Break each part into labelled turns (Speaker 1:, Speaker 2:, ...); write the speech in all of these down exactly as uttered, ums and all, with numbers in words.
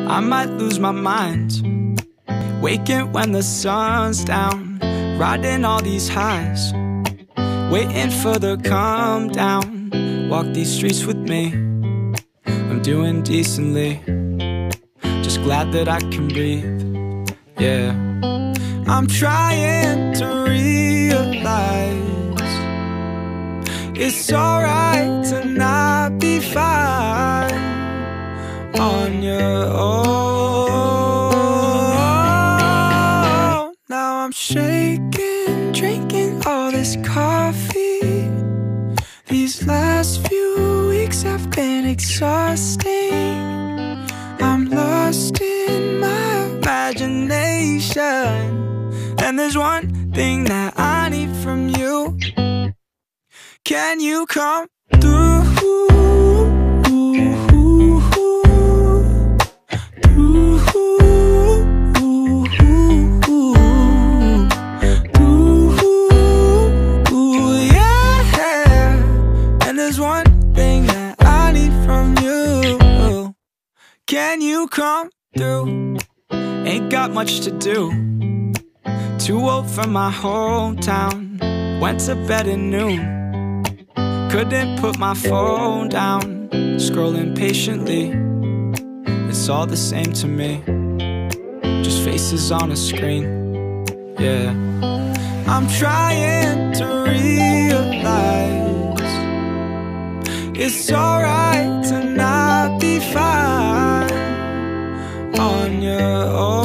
Speaker 1: I might lose my mind, waking when the sun's down, riding all these highs, waiting for the calm down. Walk these streets with me, I'm doing decently, just glad that I can breathe. Yeah, I'm trying to realize it's alright to not be fine on your own. Now I'm shaking, drinking all this coffee. These last few weeks have been exhausting. I'm lost in my imagination, and there's one thing that I need from you. Can you come through? Can you come through? Ain't got much to do, too old for my hometown. Went to bed at noon, couldn't put my phone down. Scrolling patiently, it's all the same to me, just faces on a screen. Yeah, I'm trying to realize it's alright to not be fine on your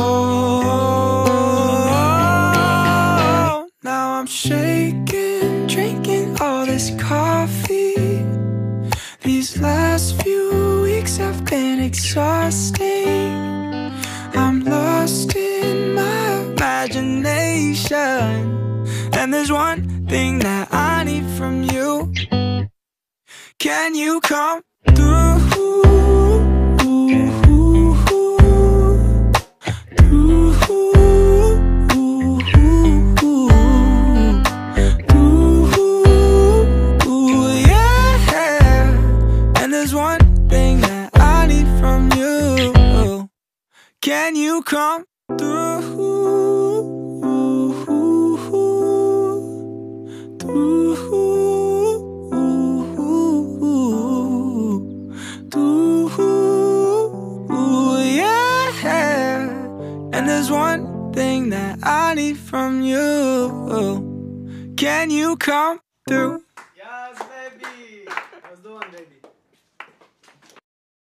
Speaker 1: own. Now I'm shaking, drinking all this coffee. These last few weeks have been exhausting. I'm lost in my imagination, and there's one thing that I need from you. Can you come through? Can you come through? Through, through, yeah. And there's one thing that I need from you. Can you come through?